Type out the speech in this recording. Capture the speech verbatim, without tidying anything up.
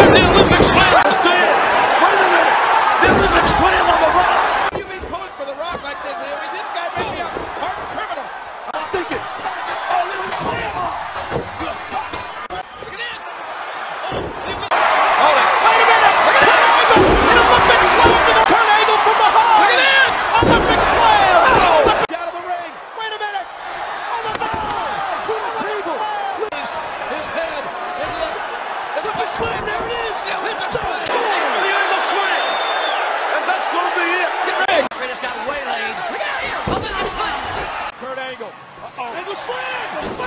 The Olympic Slam. Let's do it. Wait a minute. The Olympic Slam on the Rock. You've been pulling for the Rock like this. I mean, this guy may be a hardened criminal. I'm thinking. Oh, Olympic Slam. Look at this. Oh, Hold it. Wait a minute. Look at Kurt Angle. An Olympic Slam to the Kurt Angle from behind. look at this. Olympic Slam. Oh. Olympic out of the ring. Wait a minute. Olympic Slam to the table. His, his head into the Olympic Slam. There it is. The Olympic Slam. The Olympic Slam. And that's going to be it. Get ready. Just got waylaid. Look out here. Olympic Slam. Kurt Angle. Uh-oh. And the slam.